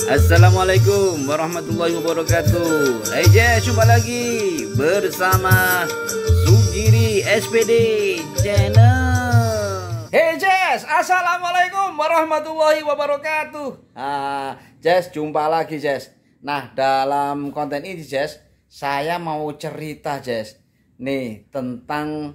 Assalamualaikum warahmatullahi wabarakatuh. Hey Jess, jumpa lagi bersama Sugiri SPD Channel. Hey Jess, assalamualaikum warahmatullahi wabarakatuh. Jess, jumpa lagi Jess. Nah, dalam konten ini Jess, saya mau cerita Jess, nih tentang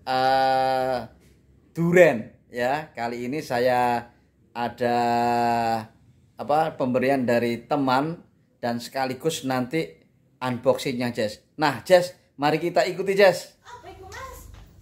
duren ya. Kali ini saya ada pemberian dari teman dan sekaligus nanti unboxingnya Jess. Nah Jess, mari kita ikuti Jess. Oh, baik Mas.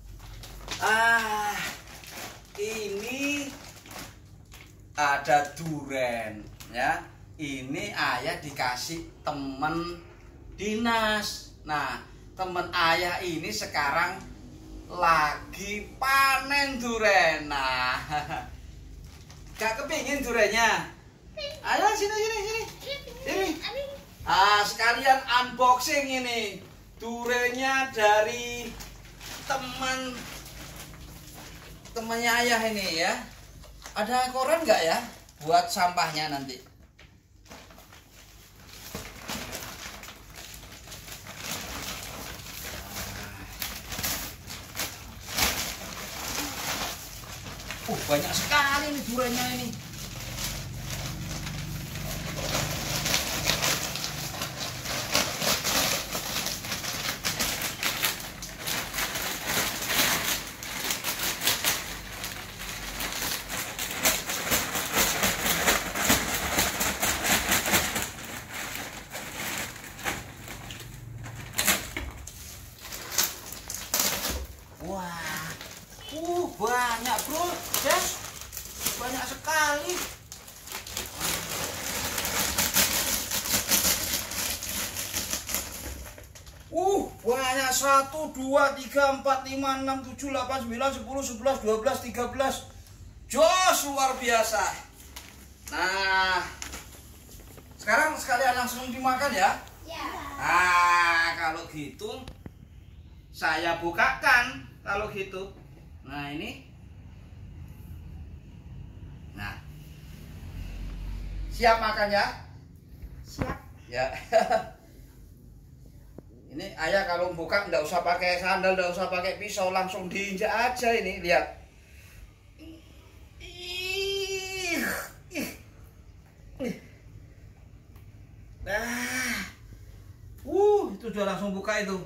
Ini ada duren ya. Ini ayah dikasih temen dinas. Nah, temen ayah ini sekarang lagi panen duren. Nah, gak kepingin durennya. Ayo sini. Sekalian unboxing ini durennya dari temannya ayah ini ya. Ada koran nggak ya buat sampahnya nanti? Banyak sekali nih durennya ini. Wah, banyak bro, Jess, banyak sekali. Banyak 1, 2, 3, 4, 5, 6, 7, 8, 9, 10, 11, 12, 13. Jos, luar biasa. Nah, sekarang sekalian langsung dimakan ya. Ya. Nah, kalau gitu saya bukakan kalau gitu. Nah, ini. Nah. Siap makan ya? Siap. Ya. Ini ayah kalau buka nggak usah pakai sandal, nggak usah pakai pisau, langsung diinjak aja ini, lihat. Nah. Itu sudah langsung buka itu.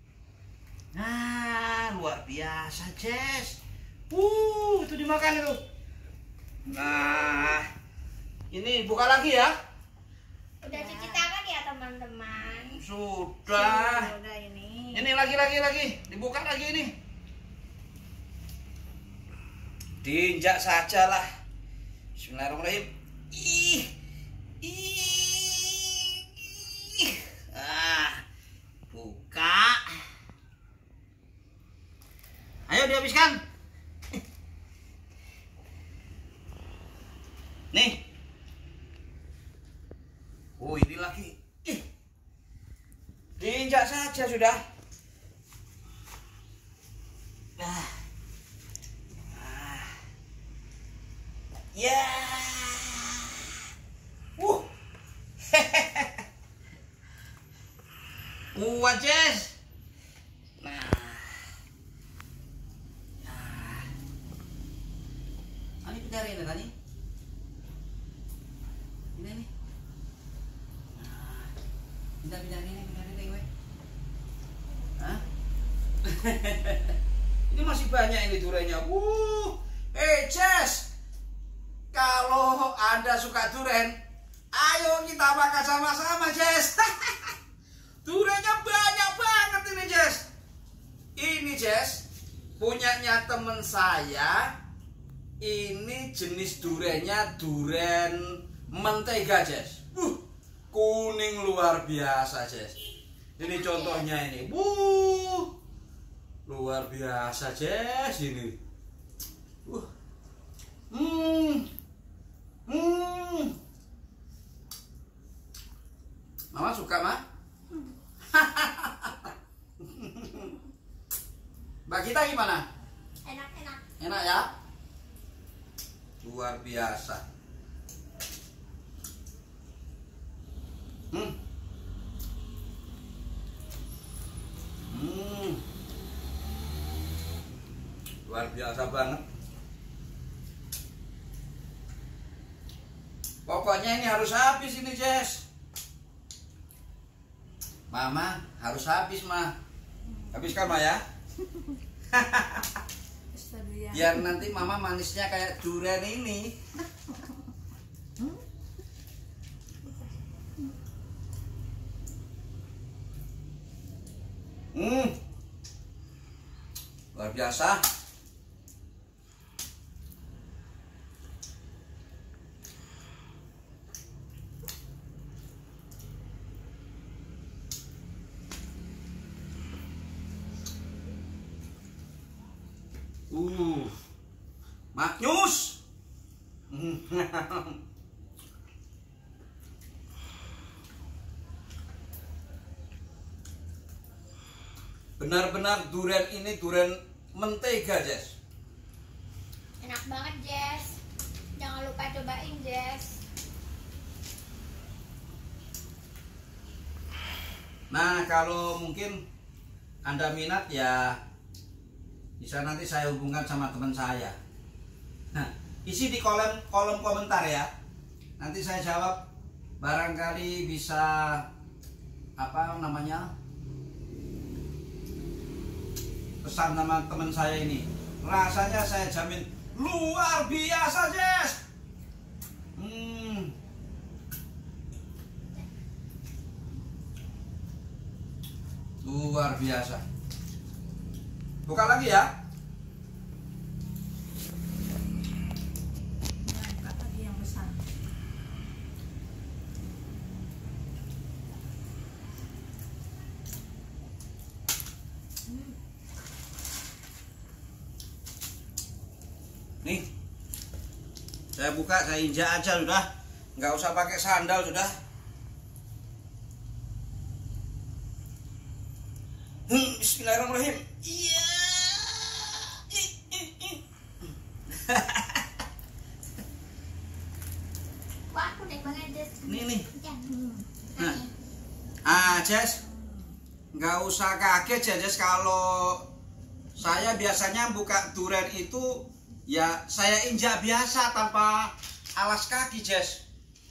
Nah, luar biasa, Jess. Itu dimakan itu. Nah, ini buka lagi ya. Udah cuci tangan ya teman-teman. Sudah. Udah ini. Ini lagi. Dibuka lagi ini. Diinjak sajalah. Bismillahirrahmanirrahim. Buka. Ayo dihabiskan. Nih. Ini lagi. Diinjak saja sudah. Ya. Kuat Jess. Nah. Ini pindahin ini tadi. Ini nih. Pindahin gue. Hah? Ini masih banyak ini durennya. Jess. Kalau Anda suka duren, ayo kita makan sama-sama, Jess. Durennya banyak banget ini, Jess. Ini, Jess, punyanya temen saya. Ini jenis durennya duren mentega, Jess. Kuning luar biasa, Jess. Ini contohnya ini. Luar biasa, Jess ini. Mama suka, Ma? Mbak kita gimana? Enak. Enak ya? Luar biasa. Luar biasa banget. Pokoknya ini harus habis ini, Jess. Mama harus habis, Ma. Habiskan, Ma ya. Biar nanti Mama manisnya kayak durian ini. Luar biasa. Maknyus. Benar-benar durian ini durian mentega, Jess. Enak banget, Jess. Jangan lupa cobain, Jess. Nah, kalau mungkin Anda minat ya bisa nanti saya hubungkan sama teman saya. Nah, isi di kolom komentar ya. Nanti saya jawab, barangkali bisa apa namanya? Pesan sama teman saya ini. Rasanya saya jamin luar biasa, Jess. Luar biasa. Buka lagi ya. Buka lagi yang besar. Nih, saya buka, saya injak aja sudah, nggak usah pakai sandal sudah. Bismillahirrahmanirrahim. Iya. Wah, kuning banget, Jess. Nih. Nah, Jess, nggak usah kaget ya, Jess. Kalau saya biasanya buka durian itu ya saya injak biasa tanpa alas kaki, Jess.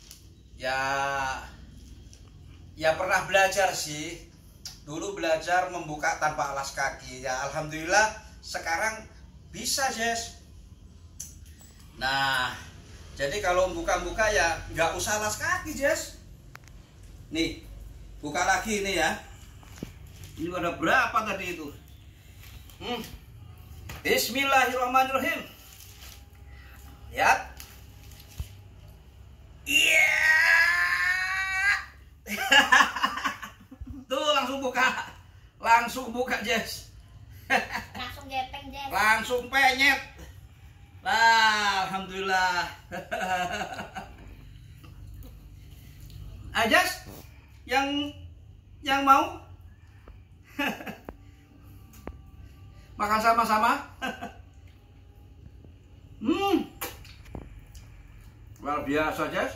Ya pernah belajar sih. Dulu belajar membuka tanpa alas kaki. Ya alhamdulillah sekarang bisa, Jess. Nah, jadi kalau buka-buka ya nggak usah alas kaki, Jess. Nih, buka lagi ini ya. Ini ada berapa tadi itu? Bismillahirrahmanirrahim. Lihat. Iya. Tuh langsung buka, Jess. langsung gepeng, Jess. Langsung penyet. Nah, alhamdulillah. Jess, yang mau makan sama-sama. Luar biasa, Jess.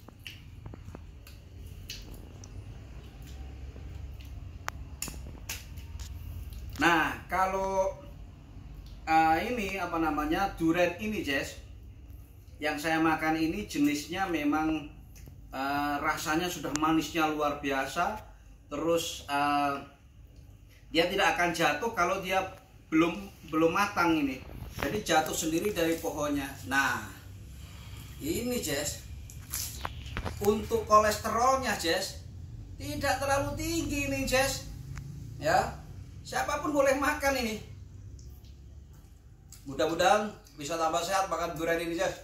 Nah, kalau ini apa namanya durian ini, Jess, yang saya makan ini jenisnya memang rasanya sudah manisnya luar biasa. Terus dia tidak akan jatuh kalau dia belum matang ini. Jadi jatuh sendiri dari pohonnya. Nah, ini, Jess, untuk kolesterolnya, Jess, tidak terlalu tinggi nih, Jess. Ya. Siapapun boleh makan ini. Mudah-mudahan bisa tambah sehat makan durian ini, Jess.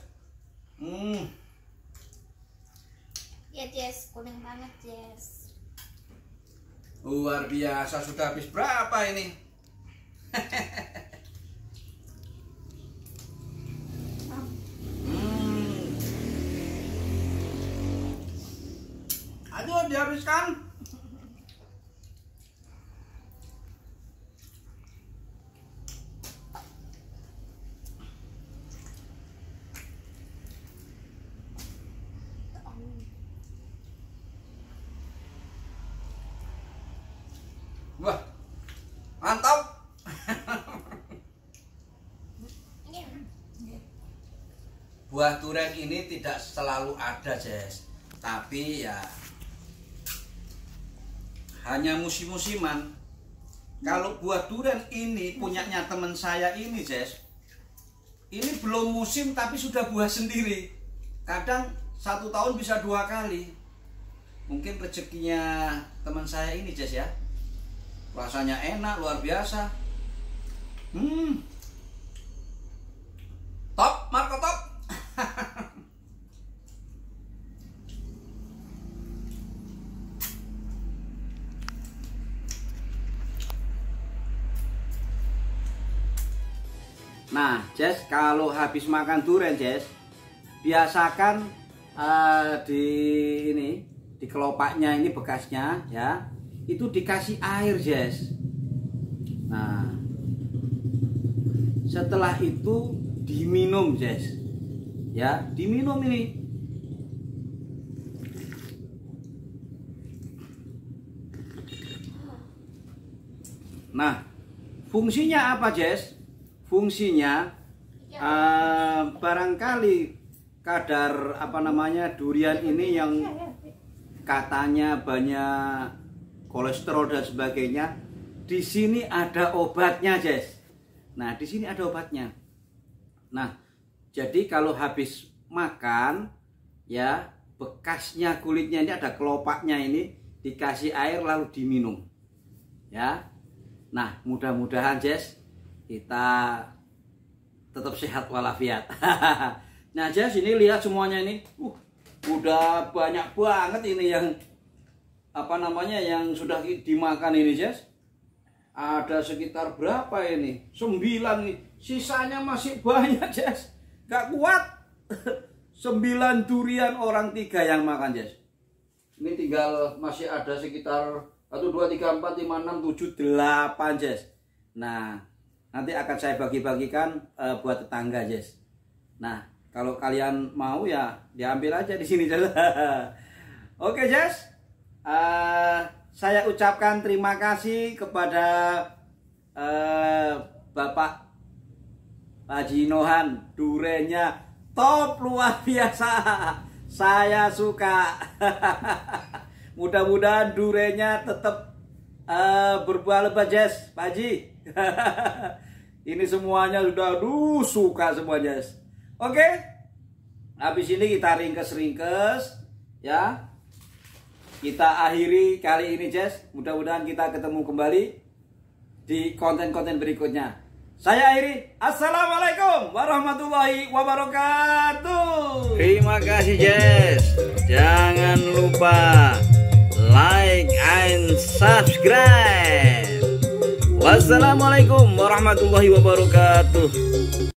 Ya, Jess, kuning banget, Jess. Luar biasa. Sudah habis berapa ini? Aduh, dihabiskan. Wah, mantap. buah durian ini tidak selalu ada, Jess. Tapi ya hanya musim-musiman. Kalau buah durian ini punyanya teman saya ini, Jess, ini belum musim tapi sudah buah sendiri. Kadang 1 tahun bisa 2 kali. Mungkin rezekinya teman saya ini, Jess ya. Rasanya enak, luar biasa. Top, Marco top. Nah, Jess, kalau habis makan durian, Jess, biasakan di kelopaknya ini bekasnya ya, itu dikasih air, Jess. Nah, setelah itu diminum, Jess. Ya, diminum ini. Nah, fungsinya apa, Jess? Fungsinya barangkali kadar durian ini yang katanya banyak kolesterol dan sebagainya, di sini ada obatnya, Jess. Nah, di sini ada obatnya. Nah, jadi kalau habis makan ya, bekasnya kulitnya ini ada kelopaknya ini dikasih air lalu diminum. Ya. Nah, mudah-mudahan, Jess, kita tetap sehat walafiat. Nah, Jess, ini lihat semuanya ini. Udah banyak banget ini yang yang sudah dimakan ini, Jess. Ada sekitar berapa ini? 9 nih. Sisanya masih banyak, Jess. Gak kuat. 9 durian, orang 3 yang makan, Jess. Ini tinggal masih ada sekitar 1, 2, 3, 4, 5, 6, 7, 8, Jess. Nah, nanti akan saya bagi-bagikan buat tetangga, Jess. Nah, kalau kalian mau ya diambil aja di sini, Jess. Oke, Jess. Saya ucapkan terima kasih kepada Bapak Haji Nohan. Duriannya top, luar biasa. Saya suka. Mudah-mudahan duriannya tetap berbuah lebat, Jess, Pak Haji. Ini semuanya sudah suka semua, Jess. Oke, habis ini kita ringkes ya. Kita akhiri kali ini, Jess. Mudah-mudahan kita ketemu kembali di konten-konten berikutnya. Saya akhiri. Assalamualaikum warahmatullahi wabarakatuh. Terima kasih, Jess. Jangan lupa like and subscribe. Wassalamualaikum warahmatullahi wabarakatuh.